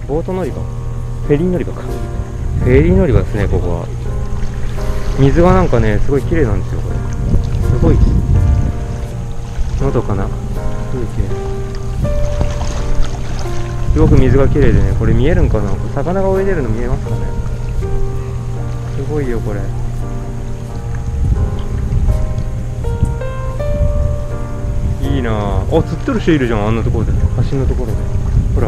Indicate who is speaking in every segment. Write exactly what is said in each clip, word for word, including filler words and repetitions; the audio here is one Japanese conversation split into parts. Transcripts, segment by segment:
Speaker 1: ボート乗り場、フェリー乗り場か。フェリー乗り場ですね、ここは。水がなんかね、すごい綺麗なんですよ、これ。すごいのどかな風景。すごく水が綺麗でね、これ見えるんかな、魚が泳いでるの見えますかね。すごいよ、これ。いいなぁ。あ、釣ってる人いるじゃん、あんなところで、橋のところで。ほら。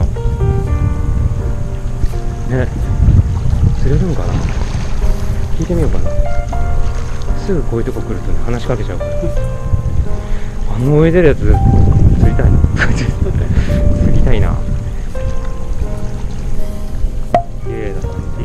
Speaker 1: ね、釣れるんかな。聞いてみようかな。すぐこういうとこ来るとね、話しかけちゃうから。あの泳いでるやつ、釣りたいな。釣りたいな。綺麗な感じ。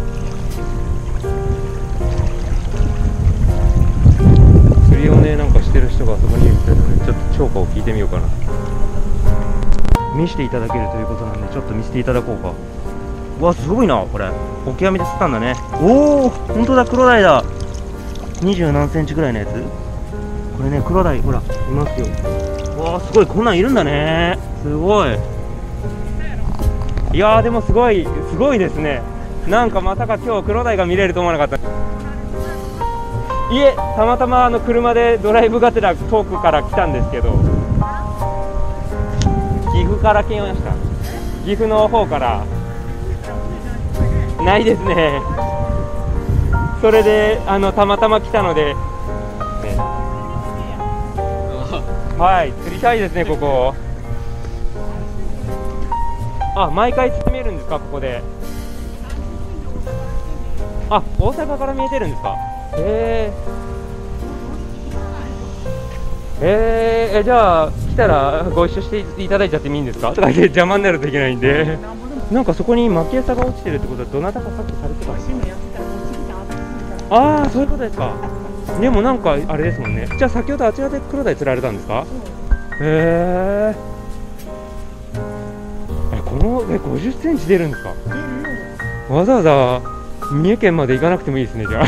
Speaker 1: 釣りをね、なんかしてる人がそこにいるけどね、ちょっと釣果を聞いてみようかな。見せていただけるということなんで、ちょっと見せていただこうか。うわ、すごいな、これ。オキアミで釣ったんだね。おお、本当だ、クロダイだ。二十何センチぐらいのやつ。これね、クロダイ、ほら、いますよ。うわー、すごい、こんなんいるんだね。すごい。いやー、でもすごい、すごいですね。なんかまさか今日クロダイが見れると思わなかった。いえ、たまたまあの車でドライブがてら遠くから来たんですけど、岐阜から来ました。岐阜の方から。ないですね。それであのたまたま来たので、ね、はい、釣りたいですね、ここ。あ、毎回釣って見えるんですか、ここで。あ、大阪から見えてるんですか。へえ。えー、え、じゃあ来たらご一緒していただいちゃってもいいんですか。とか言って邪魔になるといけないんで。なんかそこに巻き餌が落ちてるってことは、どなたかさっきされてたんですか。ああ、そういうことですか。でもなんかあれですもんね。じゃあ先ほどあちらでクロダイ釣られたんですか。へえ。え、このえごじゅっセンチ出るんですか。わざわざ三重県まで行かなくてもいいですね、じゃあ。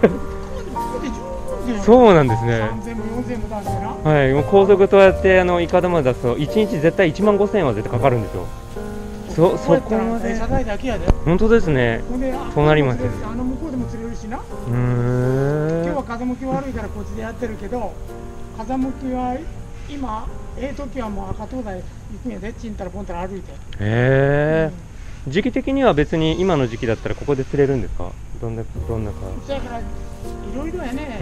Speaker 1: そうなんですね。はい、もう高速とやってあのイカダまで出すといちにち絶対いちまんごせんえんは絶対かかるんですよ。そそこまで。本当ですね。そうなります。
Speaker 2: あの向こうでも釣れるしな。う
Speaker 1: ーん。
Speaker 2: 今日は風向き悪いからこっちでやってるけど、風向きは今ええ時はもう赤灯台行くんやで、ちんたらぽんたら歩いて。へ
Speaker 1: え。時期的には別に今の時期だったらここで釣れるんですか。どんなどんなか。
Speaker 2: そやからいろいろやね。
Speaker 1: うん。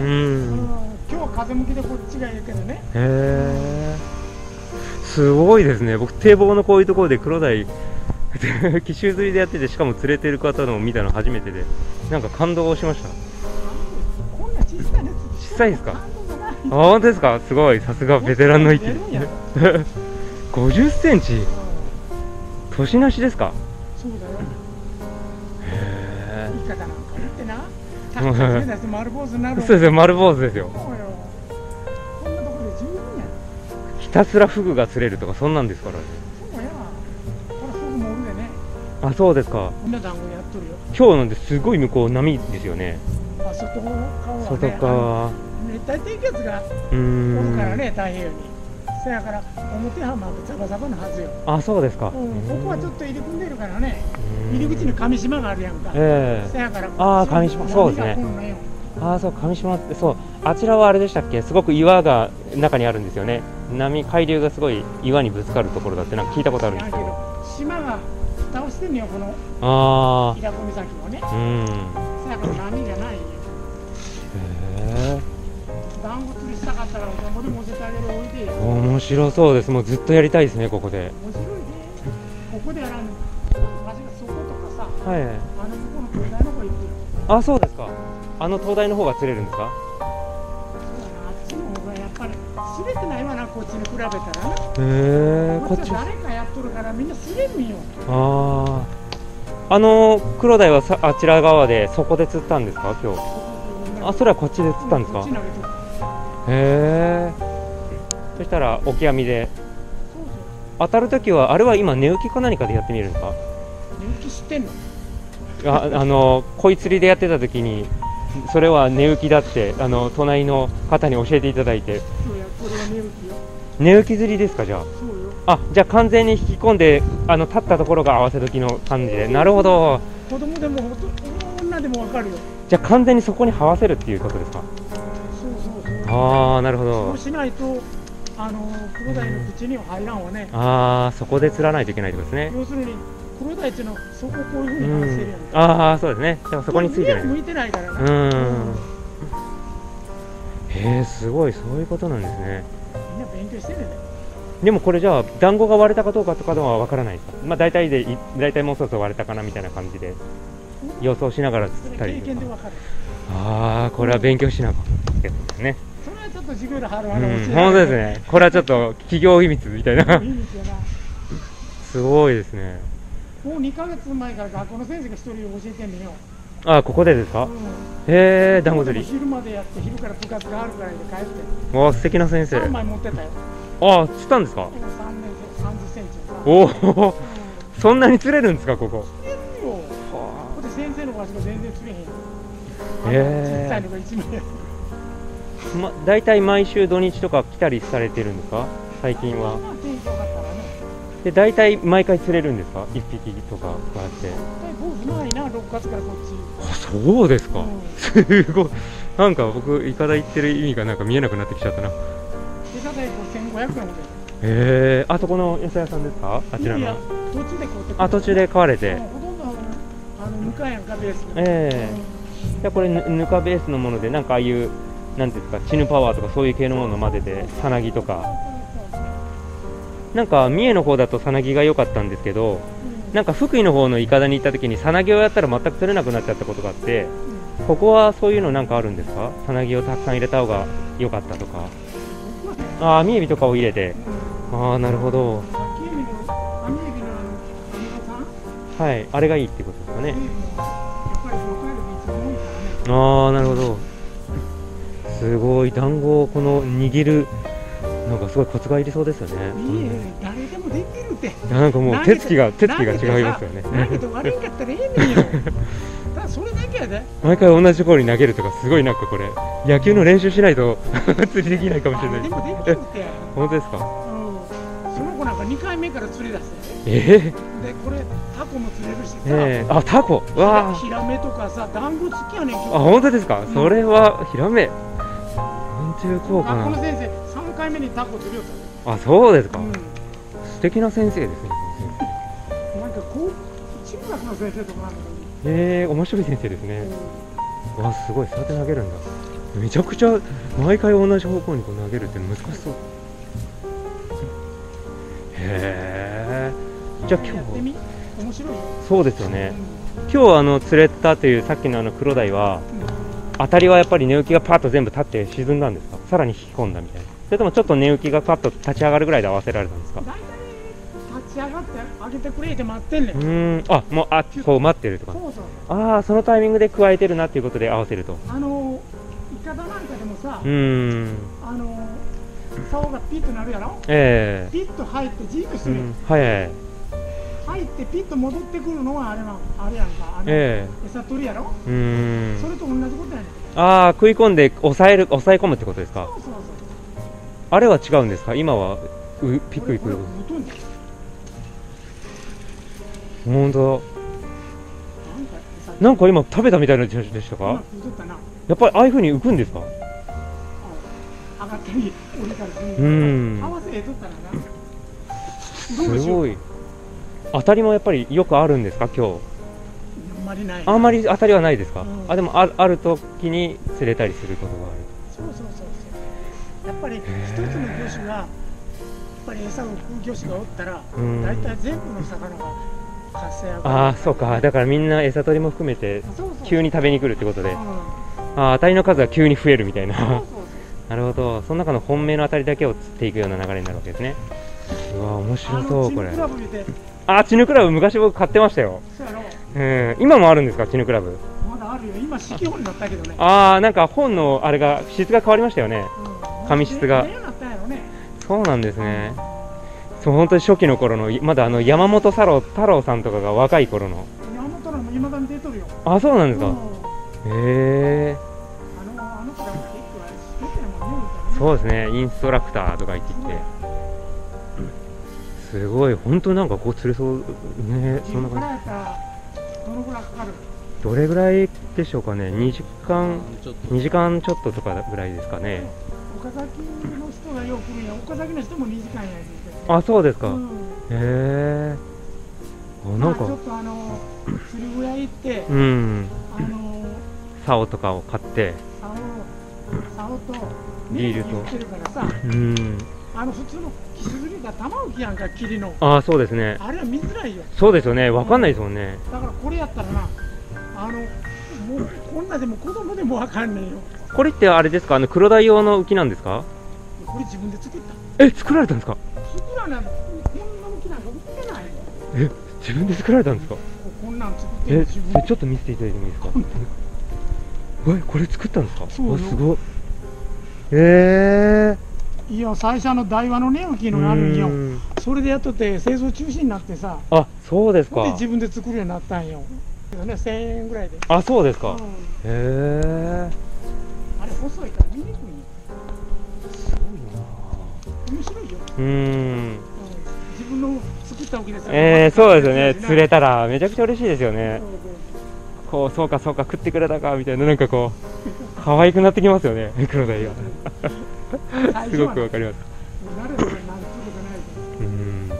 Speaker 2: 今日は風向きでこっちがいいけどね。
Speaker 1: へえ。すごいですね。僕堤防のこういうところでクロダイ奇襲釣りでやってて、しかも釣れてる方のを見たの初めてで、なんか感動しました。
Speaker 2: こんな小さいやつ。
Speaker 1: 小さいですか。あ、本当ですか。すごい、さすがベテランの域。ごじゅっセンチ。年なしですか。
Speaker 2: そうだよ。
Speaker 1: へえ。
Speaker 2: 言い方なんか言ってな。高橋目丸坊主になる。
Speaker 1: そうですよ、丸坊主ですよ。
Speaker 2: そうよ。こんなところで十分や。
Speaker 1: ひたすらフグが釣れるとかそんなんですからね。
Speaker 2: そうや。これフグもおるでね。
Speaker 1: あ、そうですか。
Speaker 2: こんな団子やっとるよ。
Speaker 1: 今日なんですごい向こう波ですよね。
Speaker 2: あ、外側はね。
Speaker 1: 外側。
Speaker 2: 熱帯低気圧がおるからね、太平洋に。そやから表浜はザバザバのはずよ。
Speaker 1: あ、そうですか。
Speaker 2: うん、ここはちょっと入り組んでるからね。入り口に上島があるやんか。
Speaker 1: ええ。
Speaker 2: そやから
Speaker 1: ああ、上島、そうですね。ああ、そう、上島って、そう、あちらはあれでしたっけ。すごく岩が中にあるんですよね。波、海流がすごい岩にぶつかるところだってなんか聞いたことあるんですけど。
Speaker 2: 島が倒してんのよ、この
Speaker 1: ああ、
Speaker 2: 平子岬をね。
Speaker 1: うん。
Speaker 2: そやから波がないよ。
Speaker 1: へえ。
Speaker 2: 団子釣りしたかったらお団子でも教えてあげる。おいでよ。
Speaker 1: 面白そうです。もうずっとやりたいですね、ここで。
Speaker 2: 面白いね。ここでやらんの。わしがそことかさ。
Speaker 1: はい。
Speaker 2: あの向こうの東大の方行くよ。
Speaker 1: あ、そうですか。あの灯台の方が釣れるんですか。
Speaker 2: そうだな、あっちの方がやっぱり釣れてないわな、こっちに比べたらな。へ
Speaker 1: え。
Speaker 2: こっちは誰かやっとるからみんな釣れるんよ。
Speaker 1: ああ。あのクロダイはさあちら側でそこで釣ったんですか今日。あ、それはこっちで釣ったんですか。へえ。そしたらオキアミで当たるときは、あれは今寝浮きか何かでやってみるんですか。
Speaker 2: 寝浮き知ってんの。
Speaker 1: あ、あの鯉釣りでやってたときにそれは寝浮きだってあの隣の方に教えていただいて。
Speaker 2: そうや、これは寝浮きよ。
Speaker 1: 寝浮き釣りですか。じゃあ
Speaker 2: そうよ。
Speaker 1: あ、じゃあ完全に引き込んで、あの立ったところが合わせ時の感じで、なるほど。
Speaker 2: 子供でも女でも分かるよ。
Speaker 1: じゃあ完全にそこに合わせるっていうことですか。
Speaker 2: そうそうそう。
Speaker 1: ああ、なるほ
Speaker 2: そ
Speaker 1: ど。
Speaker 2: うしないとあのクロダイの口には入らんわね。
Speaker 1: ああ、そこで釣らないといけないってことですね。
Speaker 2: 要するにクロダイっていうのはそこをこういうふう
Speaker 1: うん
Speaker 2: に話してるやん。
Speaker 1: ああ、そうですね。でもそこについてない。
Speaker 2: 向いてないからな。
Speaker 1: うーん。へえ、すごい、そういうことなんですね。
Speaker 2: みんな勉強してるね。
Speaker 1: でもこれじゃあ団子が割れたかどうかとかではわからないですか。まあ大体でい大体もうそろそろ割れたかなみたいな感じで予想しながら釣ったり
Speaker 2: 経
Speaker 1: とか。
Speaker 2: 験で分かる。
Speaker 1: ああ、これは勉強しなかったですけどね。
Speaker 2: それはちょっと授業で貼る
Speaker 1: う
Speaker 2: わね。
Speaker 1: ん、本当ですね。これはちょっと企業秘密みたいな。
Speaker 2: いいんですよな。
Speaker 1: すごいですね。
Speaker 2: もうにかげつまえから学校の先生が一人教えてんねんよ。
Speaker 1: あ、ここでですか。
Speaker 2: うん
Speaker 1: へえ、団子釣り。
Speaker 2: 昼までやって昼から部活があるからで帰って
Speaker 1: わあ、素敵な先生。
Speaker 2: さんまい持ってたよ。
Speaker 1: あ、釣ったんですか。
Speaker 2: さんねん生さんじゅっセンチさ。
Speaker 1: おお、
Speaker 2: うん
Speaker 1: そんなに釣れるんですか、ここ。
Speaker 2: 釣れるよ。ここで先生の場所が全然釣れへんよ。
Speaker 1: へー
Speaker 2: 小さいのが一枚や。
Speaker 1: ま、大体毎週土日とか来たりされてるんですか、最近は。
Speaker 2: まあまあ天気良かったらね。
Speaker 1: で、大体毎回釣れるんですか、いっぴきとかこうやって。
Speaker 2: 絶対僕うまいな、ろっかつからこっち。
Speaker 1: あ、そうですか。
Speaker 2: うん
Speaker 1: すごい。なんか僕、イカダ行ってる意味がなんか見えなくなってきちゃったな。へ
Speaker 2: 餌代こうせんごひゃくえんほどで。
Speaker 1: え、あそこの餌屋さんですか、あちら
Speaker 2: いやいや
Speaker 1: の。
Speaker 2: 途中でこうやって。
Speaker 1: あ、途中で買われて。
Speaker 2: うんほとんどあのあの向かいやんかベース。
Speaker 1: ええじゃあこれぬぬかベースのもので、なんかああいうなんていうんですか、チヌパワーとかそういう系のものを混ぜて、さなぎとか。なんか三重の方だとさなぎが良かったんですけど、なんか福井の方のイカダに行った時にさなぎをやったら全く釣れなくなっちゃったことがあって、ここはそういうのなんかあるんですか、さなぎをたくさん入れた方が良かったとか。ああ、ミエビとかを入れて。ああ、なるほど。はい、あれがいいってことですかね。ああ、なるほど。すごい、団子をこの握る、なんかすごいコツがいりそうですよね。
Speaker 2: いいえ、誰でもできるって。
Speaker 1: なんかもう手つきが手つきが違いますよね。
Speaker 2: 投げて悪いんかったらええねんよ。ただそれだけやで。
Speaker 1: 毎回同じところに投げるとか、すごいなんかこれ野球の練習しないと釣りできないかもしれない。
Speaker 2: でもできるって。
Speaker 1: 本当ですか。
Speaker 2: うん。その子なんかにかいめから釣り出して。
Speaker 1: ええ
Speaker 2: でこれタコも釣れるしさ。
Speaker 1: ええあ、タコ。わあ。
Speaker 2: ヒラメとかさ、団子好きやねん。
Speaker 1: あ、本当ですか。それはヒラメ。昆虫効果な
Speaker 2: 学校の先生さんかいめにタコ釣りよったね。
Speaker 1: あ、そうですか。
Speaker 2: うん。
Speaker 1: 素敵な先生ですね。
Speaker 2: なんかこう中学の先生とかなんだけど。
Speaker 1: ええ面白い先生ですね。
Speaker 2: うん
Speaker 1: わあ、すごい、そうやって投げるんだ。めちゃくちゃ毎回同じ方向にこう投げるって難しそう。へえ。じゃあ今日
Speaker 2: やってみ面白いよ。
Speaker 1: そうですよね。
Speaker 2: う
Speaker 1: 今日あの釣れたというさっきのあのクロダイは、
Speaker 2: ん
Speaker 1: 当たりはやっぱり値浮きがパッと全部立って沈んだんですか、さらに引き込んだみたいな。それともちょっと値浮きがパッと立ち上がるぐらいで合わせられたんですか。
Speaker 2: 大体立ち上がってあげてくれって待ってんねん。
Speaker 1: うーん、あ、もうあこう待ってるとか。
Speaker 2: そうそう。
Speaker 1: ああ、そのタイミングで加えてるなっていうことで合わせると。
Speaker 2: あのイカダなんかでもさ、
Speaker 1: うーん、
Speaker 2: あの竿がピッとなるやろ。
Speaker 1: え
Speaker 2: ピッと入ってじっとする。
Speaker 1: えうん、はいはい、
Speaker 2: 入ってピッと戻ってくるのはあれはあれやんか。あの
Speaker 1: え
Speaker 2: 餌取りやろ。
Speaker 1: えうーん。
Speaker 2: それと同じことやねん。
Speaker 1: ああ、食い込んで抑える抑え込むってことですか。
Speaker 2: そうそうそう。
Speaker 1: あれは違うんですか。今はうピクピク。
Speaker 2: これこれほとんど
Speaker 1: 本当。
Speaker 2: なんか餌
Speaker 1: なんか今食べたみたいな状態でした
Speaker 2: 今
Speaker 1: か。
Speaker 2: 食うとったな。
Speaker 1: やっぱりああいう風に浮くんですか。
Speaker 2: あ上がったり降りたりする。
Speaker 1: うん
Speaker 2: 合わせへとったらな。
Speaker 1: すごい。当たりもやっぱりよくあるんですか、今日。
Speaker 2: あんまりない。
Speaker 1: あんまり当たりはないですか。
Speaker 2: うん
Speaker 1: あ、でもあある時に釣れたりすることがある。
Speaker 2: そうそうそうそう。やっぱり一つの魚種がやっぱり餌を食う魚種がおったら、
Speaker 1: うん
Speaker 2: 大体全部の魚が活性上がる。
Speaker 1: ああ、そうか。だからみんな餌取りも含めて
Speaker 2: そうそう
Speaker 1: 急に食べに来るってことで、
Speaker 2: うん、
Speaker 1: あー当たりの数が急に増えるみたいな。
Speaker 2: そうそうそう。
Speaker 1: なるほど。その中の本命の当たりだけを釣っていくような流れになるわけですね。うわ、面白そうこれ。
Speaker 2: あのチヌクラブ見て、
Speaker 1: あ、チヌクラブ昔僕買ってましたよ。
Speaker 2: そうやろ。
Speaker 1: うん、今もあるんですか、チヌクラブ。
Speaker 2: まだあるよ。今四季本になったけどね。
Speaker 1: ああ、なんか本のあれが質が変わりましたよね。
Speaker 2: うん、
Speaker 1: 紙質が
Speaker 2: レアなったんやろね。
Speaker 1: そうなんですね。そう、本当に初期の頃のまだあの山本太郎太郎さんとかが若い頃の。
Speaker 2: 山本のも未だに出とるよ。
Speaker 1: あ、そうなんですか。
Speaker 2: うん
Speaker 1: へえ。
Speaker 2: あのあの子らも結構あれ知ってたもんね。
Speaker 1: そうですね。インストラクターとか言ってきて。 すごい、本当なんかこう釣れそうね。そんな
Speaker 2: 自分から
Speaker 1: 感
Speaker 2: やったらどのぐらいかかる？
Speaker 1: じ。どれぐらいでしょうかね。にじかん、
Speaker 3: ちょっと
Speaker 1: にじかんちょっととかぐらいですかね。
Speaker 2: 岡崎の人がよく来るんや。岡崎の人もにじかんやで。
Speaker 1: あ、そうですか。へ
Speaker 2: うん
Speaker 1: え。あ、なん
Speaker 2: まあ、ちょっ
Speaker 1: か、
Speaker 2: とあの釣り小屋行って、
Speaker 1: うん、
Speaker 2: あの
Speaker 1: 竿とかを買って、
Speaker 2: 竿竿と
Speaker 1: リールと
Speaker 2: ネジ売ってるからさ、
Speaker 1: うん、
Speaker 2: あの普通のキス釣りが玉浮きやんか、霧の。
Speaker 1: あ、そうですね。
Speaker 2: あれは見づらいよ。
Speaker 1: そうですよね。わかんないですもんね。
Speaker 2: だからこれやったらな、あのもうこんなでも子供でもわかんねえよ。
Speaker 1: これってあれですか、あの黒鯛用の浮きなんですか？
Speaker 2: これ自分で作った。
Speaker 1: え、作られたんですか？
Speaker 2: 作らない、こんな浮きなんか売ってないよ。
Speaker 1: え、自分で作られたんですか？
Speaker 2: ここんなん作って
Speaker 1: え、
Speaker 2: る自分
Speaker 1: えちょっと見せていただいてもいいですか？え、これ作ったんですか？
Speaker 2: そうよ
Speaker 1: わ、すごい。え
Speaker 2: いや、最初あの台湾の寝浮き
Speaker 1: ー、
Speaker 2: のがあるんよ
Speaker 1: う。ーん
Speaker 2: それでやっとって製造中止になってさ、
Speaker 1: あ、そうですか。
Speaker 2: ほんで自分で作るようになったんよ。けどね、せんえんぐらいで。
Speaker 1: あ、そうですか。
Speaker 2: うん
Speaker 1: へえ。
Speaker 2: あれ細いから見にくいよ。
Speaker 1: すごいな。
Speaker 2: 面白いよ。
Speaker 1: うーん。
Speaker 2: うん自分の作った浮きですよ。
Speaker 1: えー、そうですよね。
Speaker 2: 釣
Speaker 1: 釣れたらめちゃくちゃ嬉しいですよね。
Speaker 2: そうそう
Speaker 1: こう、そうかそうか、食ってくれたかみたいな、なんかこう、可愛くなってきますよね、黒鯛が。すごくわかります。
Speaker 2: 慣れたらなんつうことないけ
Speaker 1: うーん。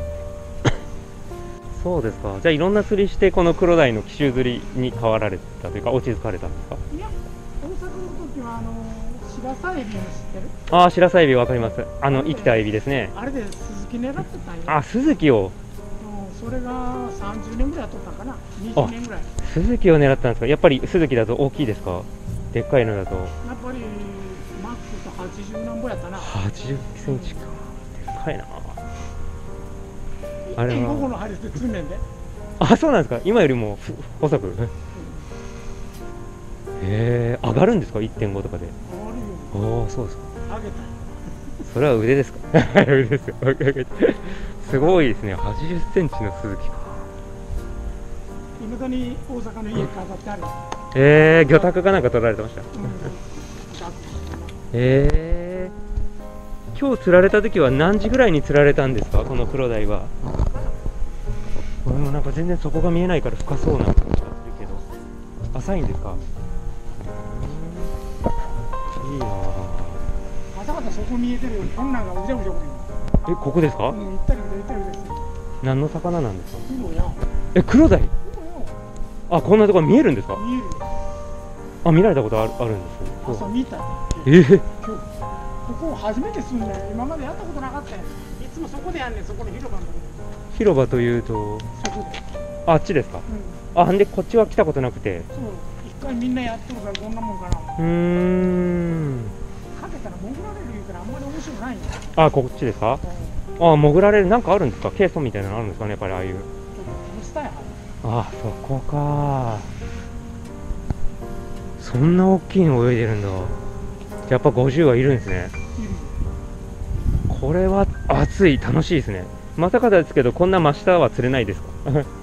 Speaker 1: そうですか。じゃあいろんな釣りしてこの黒鯛の奇襲釣りに変わられたというか落ち着かれたんですか？
Speaker 2: ど。いや、大阪の時はあの白鷺エビの知ってる？
Speaker 1: ああ、白鷺エビわかります。あの生きたエビですね。
Speaker 2: あれでスズキ狙ってたんよ。
Speaker 1: あ、スズキを、
Speaker 2: うんそれがさんじゅうねんぐらい取ったかな。にじゅうねんぐらい。
Speaker 1: スズキを狙ったんですか？やっぱりスズキだと大きいですか？でっかいのだと
Speaker 2: やっぱりマックスはちじゅうなんぼやったな。
Speaker 1: はちじゅっセンチか。でっかいな。あれは
Speaker 2: いってんごごの針で釣んねんで。
Speaker 1: あ、そうなんですか。今よりもふ細く。へえ、上がるんですか？ いってんご とかで。
Speaker 2: あるよ。
Speaker 1: ああ、そうですか。
Speaker 2: あげたよ。
Speaker 1: それは腕ですか？腕ですよ。すごいですね。はちじゅっセンチのスズキか。
Speaker 2: いまだに大阪の家飾ってある。
Speaker 1: えー、魚拓かなんか取られてました。
Speaker 2: うんだって
Speaker 1: えー、今日釣られた時は何時ぐらいに釣られたんですか？この黒鯛は。これもなんか全然底が見えないから深そうな感じがするけど、浅いんですか？うーん、いいなぁ。
Speaker 2: またまたそこ見えてるよ。こんなんがうじゃうじゃうじ
Speaker 1: え、ここですか？
Speaker 2: ゃ。うん、行ったり来たり行ったり来たりして。
Speaker 1: 何の魚なんですか？
Speaker 2: 雲や。
Speaker 1: え、黒鯛。
Speaker 2: 雲よ。
Speaker 1: あ、こんなところ見えるんですか？
Speaker 2: 見えるよ。
Speaker 1: あ、見られたことある、あるんですね。
Speaker 2: 朝見た。
Speaker 1: えー、
Speaker 2: 今日ここ初めて住んだよ。今までやったことなかったよ。いつもそこでやんねん。そこの広場のとこ
Speaker 1: 広場というと、
Speaker 2: そこで。
Speaker 1: あっちですか？
Speaker 2: うん。
Speaker 1: あ、んでこっちは来たことなくて。
Speaker 2: そう。一回みんなやってるからどんなもんかな。
Speaker 1: うーん。
Speaker 2: かけたら潜られる言うからあんまり面白くないんだよ。
Speaker 1: あ、こっちですか？あ、潜られるなんかあるんですか？ケイソンみたいなのあるんですかね、やっぱりああいう。
Speaker 2: ちょっとスタや。
Speaker 1: あ、そこか。そんな大きいの泳いでるんだ。やっぱごじゅうはいるんですね。
Speaker 2: いるよ。
Speaker 1: これは暑い、楽しいですね。まさかですけど、こんな真下は釣れないですか？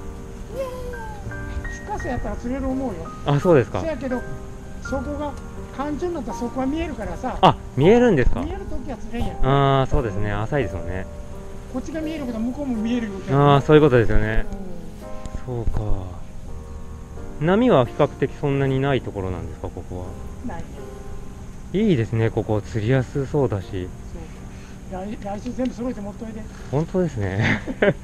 Speaker 2: 深さやったら釣れる思うよ。
Speaker 1: あ、そうですか
Speaker 2: せ。やけど、そこが干潮になったらそこが見えるからさ。
Speaker 1: あ、見えるんですか？
Speaker 2: 見えるときは釣れんやん。
Speaker 1: ああ、そうですね。浅いですもんね。
Speaker 2: こっちが見えるけど向こうも見えるよ。
Speaker 1: ああ、そういうことですよね。
Speaker 2: う
Speaker 1: そうか。波は比較的そんなにないところなんですか、ここは。
Speaker 2: んないね。
Speaker 1: いいですね、ここ。釣りやすそうだし。
Speaker 2: そう来来週全部揃えて持っといて。
Speaker 1: 本当ですね。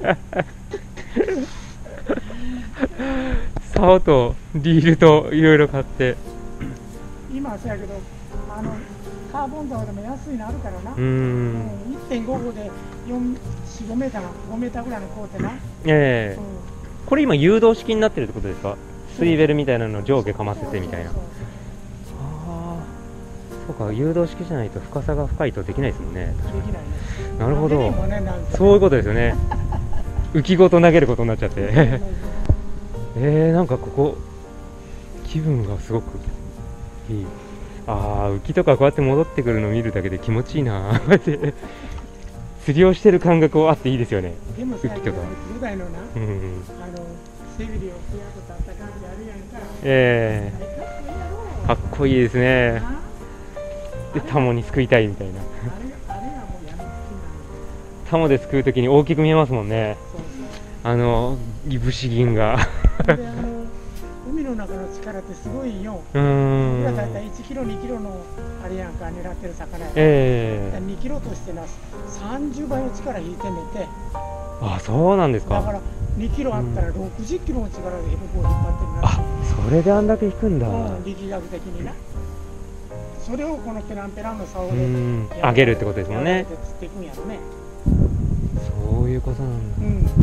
Speaker 1: 竿とリールといろいろ買って。
Speaker 2: 今はせやけど、あのカーボン竿でも安いのあるからな。
Speaker 1: うー。
Speaker 2: うんん、いってんごごでよん、よん、ごメーターな、ごメーターぐらいの買うてな。
Speaker 1: ええ
Speaker 2: うん
Speaker 1: これ今誘導式になってるってことですか？スイベルみたいなのを上下かませてみたいな。
Speaker 2: そう
Speaker 1: ああ、そうか、誘導式じゃないと深さが深いとできないですもんね。
Speaker 2: そうそうできないね。
Speaker 1: なるほど
Speaker 2: 投げれんもんねなんか
Speaker 1: そういうことですよね。浮きごと投げることになっちゃって。えー、なんかここ気分がすごくいい。ああ、浮きとかこうやって戻ってくるのを見るだけで気持ちいいな。釣りをしてる感覚はあっていいですよね。
Speaker 2: でもさ、
Speaker 1: 浮きとか
Speaker 2: ぐらいのな、あ
Speaker 1: うんうん。
Speaker 2: の背びれを増やことあった感じあるやんか。
Speaker 1: え
Speaker 2: あれかっこいいやろ。
Speaker 1: ー、かっこいいですね。
Speaker 2: な
Speaker 1: で、タモに救いたいみたいな。
Speaker 2: あれあれがもうやみつきなの。
Speaker 1: タモですくうときに大きく見えますもんね。
Speaker 2: そうそう
Speaker 1: あのいぶし銀が
Speaker 2: であの海の中の力ってすごいよ。
Speaker 1: うーん
Speaker 2: 僕らだいたいいちキロにキロのあれやんか狙ってる魚や、
Speaker 1: ええ
Speaker 2: にキロとしてなさんじゅうばいの力引いてんねんて。
Speaker 1: あ、そうなんですか。
Speaker 2: だからにキロあったらろくじゅっキロの力でヘボコを引っ張ってるらしい。
Speaker 1: あ、それであんだけ引くんだ。
Speaker 2: うん力学的にな。それをこのペランペランの竿
Speaker 1: う
Speaker 2: で
Speaker 1: ん上げるってことですもんね。
Speaker 2: やられて釣っていくんやろね。
Speaker 1: そういうことなんだ。
Speaker 2: うん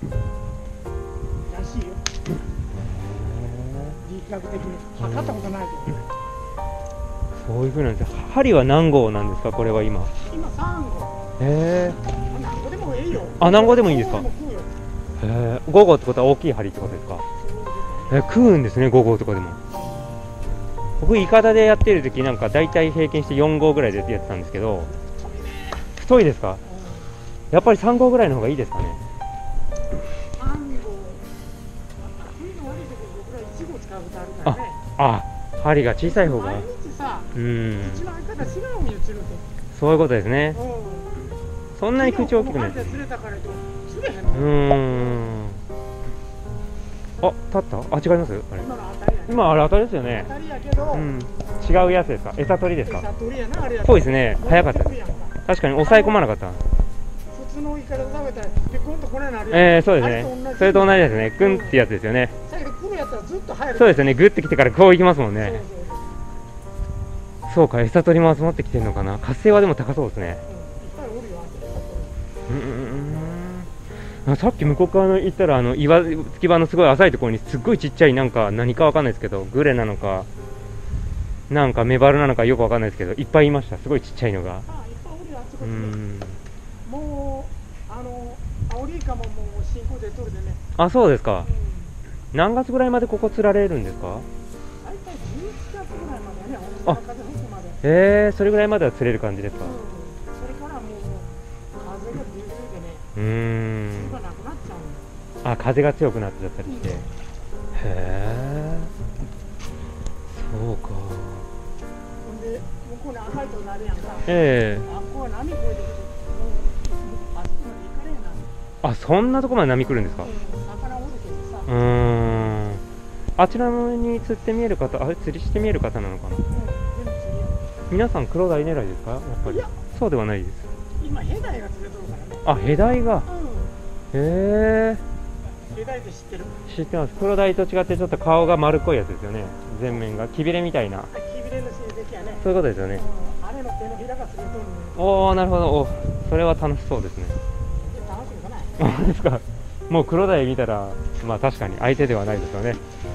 Speaker 2: らしいよ。力学的に測ったことないけどね。
Speaker 1: そういう風なんですよ。針は何号なんですか、これは今。
Speaker 2: 今さん号。
Speaker 1: へえ。
Speaker 2: 何個でもええよ。
Speaker 1: あ、何号でもいいんですか。
Speaker 2: ご号でも食うよ。
Speaker 1: へえ。ご号ってことは大きい針ってことですか。え、食うんですね、ご号とかでも。僕、イカダでやってる時なんか大体平均してよん号ぐらいでやってたんですけど、太いですか。やっぱりさん号ぐらいの方がいいですかね。
Speaker 2: さん号。冬の悪い時僕らいち号使うことあるからね。
Speaker 1: あ、針が小さい方が。
Speaker 2: 毎日さ、
Speaker 1: う
Speaker 2: うん
Speaker 1: ん。
Speaker 2: ちの相方違うんよ釣る
Speaker 1: そういうことですね。
Speaker 2: と。うん
Speaker 1: そんなに口大きくない。
Speaker 2: 昨日この針で釣れたからと釣れへん
Speaker 1: う
Speaker 2: の。
Speaker 1: ーん。あ、立ったあ、違いますあれ。
Speaker 2: 今の当たりやね。
Speaker 1: 今あれ当たりですよね
Speaker 2: 当。たりやけど、
Speaker 1: うん。違うやつですか。餌取りですか。
Speaker 2: 餌取りやなあれや。
Speaker 1: そうですね。早かった
Speaker 2: 持ってくるやんか。
Speaker 1: 確かに抑え込まなかった。
Speaker 2: 普通のイカダ食べたらピコンとこれなるやん。
Speaker 1: えー、そうですね。それと同じですね。グン
Speaker 2: っ
Speaker 1: ってやつですよね。
Speaker 2: さっきで来るやったらずっと入る。
Speaker 1: そうですよね。グッてきてからこういきますもんね。
Speaker 2: そうそうそう。
Speaker 1: そうか、餌取りも集まってきてるのかな。活性はでも高そうですね。
Speaker 2: うんいっぱいおるよ、あんた餌取り。
Speaker 1: うんうんうん。さっき向こう側の行ったらあの岩付き場のすごい浅いところにすっごいちっちゃいなんか何かわかんないですけどグレなのかなんかメバルなのかよくわかんないですけどいっぱいいました。すごいちっちゃいのが。
Speaker 2: ああ、いっぱいおるよ、あそこ
Speaker 1: う
Speaker 2: にね。
Speaker 1: ん。
Speaker 2: もう、あの、アオリイカももう新興で取るでね。
Speaker 1: あ、そうですか。
Speaker 2: うん。
Speaker 1: 何月ぐらいまでここ釣られるんですか。
Speaker 2: 大体じゅういちがつぐらいまでね、
Speaker 1: あ
Speaker 2: 大阪風吹くまで。
Speaker 1: えー、それぐらいまでは釣れる感じですか。
Speaker 2: うん。それからもう、風がビュービューでね、
Speaker 1: うーん。
Speaker 2: 釣りがなくなっちゃうの。
Speaker 1: あ、風が強くなっちゃったりして。へえ。そうか。
Speaker 2: ほんで、向こうに赤いとなるやんか。
Speaker 1: ええ
Speaker 2: あっこは波越えてくる。もう、あそこまで行かれへんな。
Speaker 1: あ、そんなとこまで波来るんですか。
Speaker 2: うん、魚おるけどさ。
Speaker 1: うーん。あちらに釣って見える方、あれ釣りして見える方なのかな。
Speaker 2: うん、全部釣りや。
Speaker 1: 皆さん黒鯛狙いですか、やっぱり
Speaker 2: いや。
Speaker 1: そうではないです。
Speaker 2: 今、ヘダイが釣れとるからね。
Speaker 1: あ、ヘダイが。
Speaker 2: う
Speaker 1: へえ。
Speaker 2: ん。ヘダイって知ってる？
Speaker 1: 知ってます。黒鯛と違ってちょっと顔が丸っこいやつですよね。全面がきびれみたいな。
Speaker 2: キビレの親戚やね。
Speaker 1: そういうことですよね。
Speaker 2: うんあれの手のひらが釣れとるのよ。
Speaker 1: おお、なるほど。お、それは楽しそうですね。
Speaker 2: 楽しいかない？
Speaker 1: そうですか。もう黒鯛見たら、まあ確かに相手ではないですよね。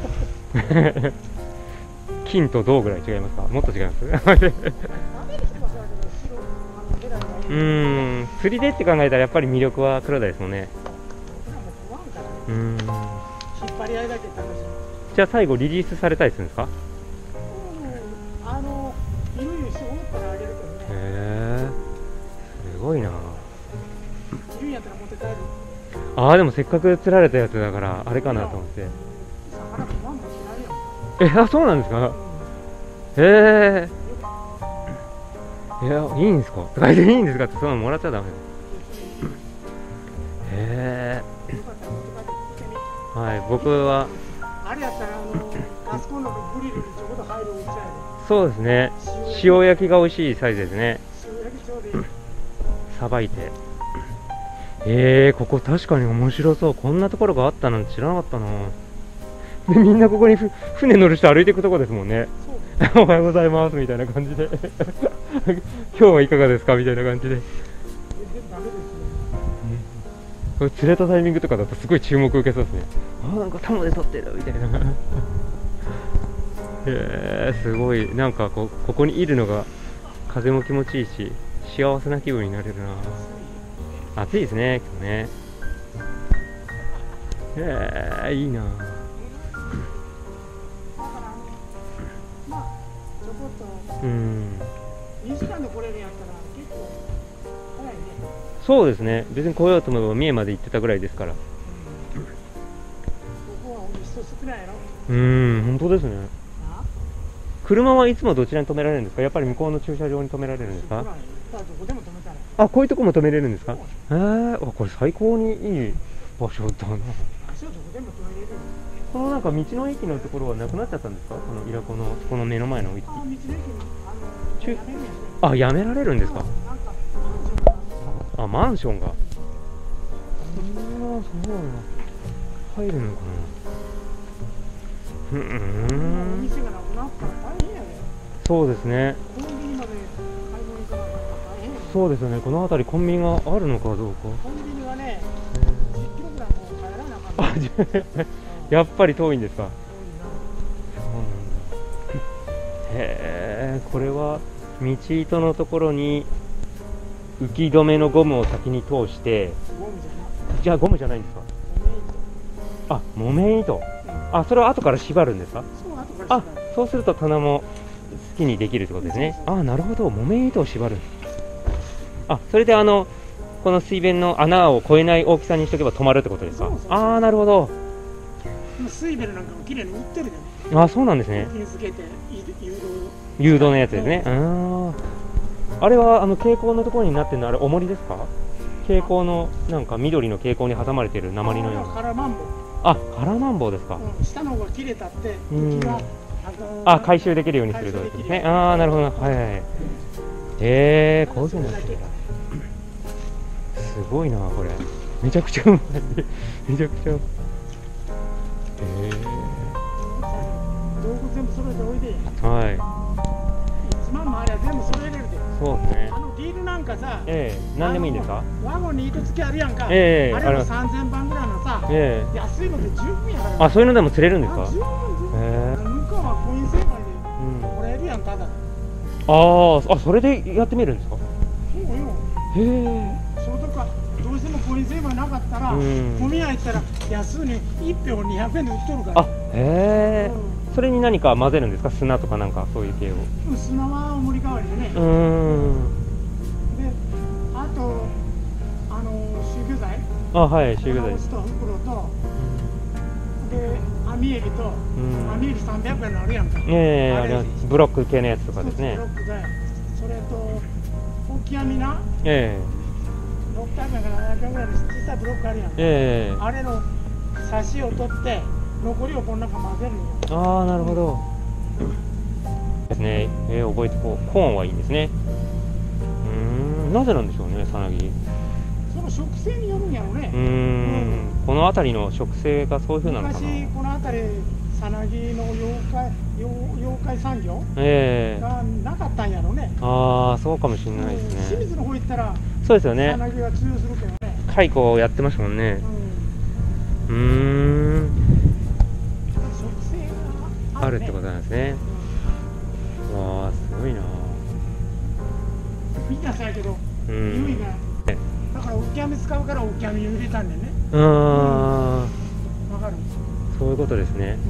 Speaker 1: 金と銅ぐらい違いますか。もっと違います。
Speaker 2: 食べる人はそうだけど、白、あのヘダイがいい。
Speaker 1: うーん、釣りでって考えたらやっぱり魅力は黒鯛ですもんね。
Speaker 2: 僕らも食わんからね。
Speaker 1: うーん。
Speaker 2: 引っ張り合いだけ楽しい。
Speaker 1: じゃあ最後リリースされたりするんですか。
Speaker 2: うん、あの、いるいるして思ったらあげるけどね。
Speaker 1: へえ。すごいな。
Speaker 2: いるんやったら持って帰る。
Speaker 1: ああ、でもせっかく釣られたやつだからあれかなと思って。
Speaker 2: 魚食わんもしないやん。
Speaker 1: え、あ、そうなんですか。へえ。いや、いいんですか。とか言っていいんですかってそんなのもらっちゃダメ。へえ。
Speaker 2: よかったら持って帰って食ってみ。
Speaker 1: はい、僕は
Speaker 2: あれやったら、あの、ガスコンロのグリルにちょこっと入る大きさやで。
Speaker 1: そうですね。塩焼きが美味しいサイズですね。
Speaker 2: 塩焼きちょうどいい。
Speaker 1: さばいて。えー、ここ確かに面白そう。こんなところがあったなんて知らなかったな。で、みんなここにふ船乗る人歩いていくとこですもんね。
Speaker 2: そう。
Speaker 1: おはようございますみたいな感じで。今日はいかがですかみたいな感じで。
Speaker 2: 全然ダメですよ。
Speaker 1: これ釣れたタイミングとかだとすごい注目受けそうですね。あ、なんかタモで撮ってるみたいな。へえー、すごい。なんかこここにいるのが風も気持ちいいし幸せな気分になれるな。暑いですね今日ね。へえー、いいな。
Speaker 2: だからあの、まあ、ちょこっと
Speaker 1: うん
Speaker 2: にじかんで来れるんやったら結構早いね。
Speaker 1: そうですね。別に来ようと思えば三重まで行ってたぐらいですから。
Speaker 2: ここはほんと人少ないやろ。
Speaker 1: うーん、本当ですね。
Speaker 2: な
Speaker 1: 車はいつもどちらに止められるんですか。やっぱり向こうの駐車場に止められるんですか。
Speaker 2: 少ない。だからどこでも止めたら。
Speaker 1: あ、こういうとこも止めれるんですか。へえー、あ、これ最高にいい場所だな。
Speaker 2: 足をどこでも止めれる。
Speaker 1: このなんか道の駅のところはなくなっちゃったんですか、このイラコのこの目の前の駅。
Speaker 2: あ、道の駅もあ
Speaker 1: ちゅ
Speaker 2: のやめるんやね。
Speaker 1: あ、やめられるんですか。
Speaker 2: なんかマンションが
Speaker 1: あ、マンションが。ああ、そうなの。入るのかな。うー
Speaker 2: お
Speaker 1: ん。
Speaker 2: 店がなくなったら大変やで。
Speaker 1: そうですね。
Speaker 2: コンビニまで買い物行かなかったら大変やで。
Speaker 1: そうですよね。この辺りコンビニがあるのかどうか。
Speaker 2: コンビニはね、じゅっキロぐらいもう帰らなかった。
Speaker 1: あ、じゃやっぱり遠いんですか。そうなんだ。へえ、これは道糸のところに浮き止めのゴムを先に通して、
Speaker 2: ゴムじゃな
Speaker 1: じゃあゴムじゃないんですか。あ、木綿糸。あ、それを後から縛るんですか。
Speaker 2: そう、後から
Speaker 1: あ、そうすると棚も好きにできるってことですね。あ、なるほど、木綿糸を縛る。あ、それであのこの水弁の穴を越えない大きさにしとけば止まるってことですか。
Speaker 2: そうそうそう。
Speaker 1: ああ、なるほど。
Speaker 2: 水ベルなんかも綺麗に売ってるじゃん。
Speaker 1: あ、そうなんですね。
Speaker 2: 気付けて誘導
Speaker 1: 誘導のやつですね。あー、あれはあの蛍光のところになってるの、あれ重りですか。蛍光のなんか緑の蛍光に挟まれてる鉛のような。
Speaker 2: カラマンボウ。
Speaker 1: あ、カラマンボウですか。
Speaker 2: うん、下の方が切れたって
Speaker 1: うん
Speaker 2: 浮きが
Speaker 1: あ、回収できるようにするとですね。ああ、なるほど。はいはい。へえー、こういうのすごいな、これ。めちゃくちゃうまい。めちゃくちゃ。へえー。
Speaker 2: 道具全部揃えておいでや。
Speaker 1: はい。
Speaker 2: いちまんもあれば全部揃えれるで。
Speaker 1: そうですね。
Speaker 2: あのリールなんかさ、
Speaker 1: ええ、何でもいいんですか。
Speaker 2: ワゴンに糸付きあるやんか。
Speaker 1: ええ、
Speaker 2: あれもさんぜんばんぐらいのさ、
Speaker 1: ええ。
Speaker 2: 安いので十分やから。
Speaker 1: あ、そういうのでも釣れるんですか。
Speaker 2: あ、十分十分。
Speaker 1: へえ。
Speaker 2: 向こうはコイン製売で
Speaker 1: うん。
Speaker 2: もらえるやんただ。
Speaker 1: ああ、あ、それでやってみるんですか。
Speaker 2: そうよ。
Speaker 1: へえ。
Speaker 2: そうとかどうしてもコイン製売なかったら、
Speaker 1: うん
Speaker 2: ゴミ屋行ったら安にいっぴょうにひゃくえんで売っとるから。
Speaker 1: あ、へえ。
Speaker 2: う
Speaker 1: それに何か混ぜるんですか、砂とかなんかそういう系を。
Speaker 2: ん、砂は重り代わりでね。
Speaker 1: うーん。
Speaker 2: で、あとあの集魚剤。
Speaker 1: あ、はい、集魚剤。
Speaker 2: オスと袋と、で網エビと、
Speaker 1: うん
Speaker 2: 網エビさんびゃくえんのあるやんか。
Speaker 1: ええ、あれは
Speaker 2: あれ
Speaker 1: ブロック系のやつとかですね。
Speaker 2: ブロックで、それとオキアミな、
Speaker 1: え
Speaker 2: ろっぴゃくえんからななひゃくえんぐらいの小さいブロックあるやんか。
Speaker 1: え、ええ。
Speaker 2: あれのサシを取って残りをこの中混ぜるんよ。
Speaker 1: ああ、なるほど。ですね。えー、覚えてこう。コーンはいいんですね。うーん、なぜなんでしょうね、さなぎ。
Speaker 2: その食性によるんやろね。
Speaker 1: うーん、この辺りの食性がそういう風なのかな。
Speaker 2: 昔この辺りさなぎの妖怪妖妖怪産業
Speaker 1: ええ。
Speaker 2: がなかったんやろね。
Speaker 1: ああ、そうかもしれないです
Speaker 2: 清
Speaker 1: ね。
Speaker 2: 水の方行ったら
Speaker 1: そうですよね
Speaker 2: さ。なぎが通用するけどね。
Speaker 1: 蚕をやってましたもんね。
Speaker 2: うん、
Speaker 1: うーん、
Speaker 2: 食性が
Speaker 1: あるってことなんですね。わあ、すごいな。
Speaker 2: みんなさやけど、
Speaker 1: う
Speaker 2: 匂い
Speaker 1: ん。
Speaker 2: がだからオキアミ使うからオキアミを入れたんだよね。
Speaker 1: ああ、
Speaker 2: わかる。
Speaker 1: そういうことですね。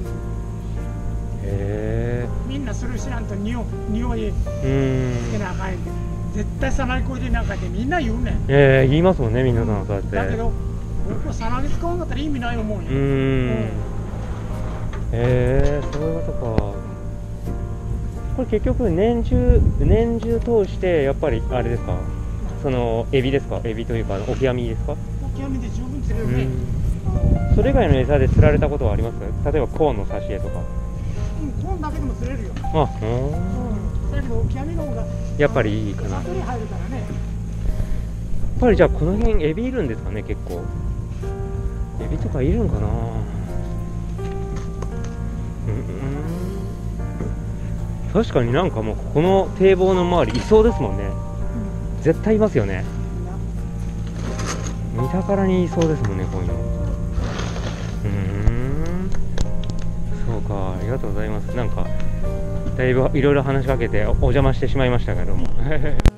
Speaker 1: へえ。
Speaker 2: みんなそれを知らんと匂い匂いつ
Speaker 1: うーん。
Speaker 2: けなあかんやんけ。絶対さなぎこ入れなあかんってみんな言うねん。
Speaker 1: ええ、言いますもんね、皆さんそうやって。
Speaker 2: だけど僕はさなぎ使わんかったら意味ない思うんや。
Speaker 1: うーん。へえ、そういうことか。これ結局年中年中通してやっぱりあれですか。そのエビですか。エビというかオキアミですか。
Speaker 2: オキアミで十分釣れ
Speaker 1: う
Speaker 2: るね。
Speaker 1: ん。それ以外の餌で釣られたことはありますか。例えばコーンの刺し餌とか。
Speaker 2: うん、コーンだけでも釣れるよ。
Speaker 1: あ、うーん。
Speaker 2: うん。だけどオキアミの方が
Speaker 1: やっぱりいいかな。やっ
Speaker 2: 里に入るからね。
Speaker 1: ぱりじゃあこの辺エビいるんですかね、結構。エビとかいるんかな。うん。確かになんかもうこの堤防の周りいそうですもんね。絶対いますよね。見たからにいそうですもんね、こういうの。うーん、そうか、ありがとうございます。なんかだいぶいろいろ話しかけてお邪魔してしまいましたけども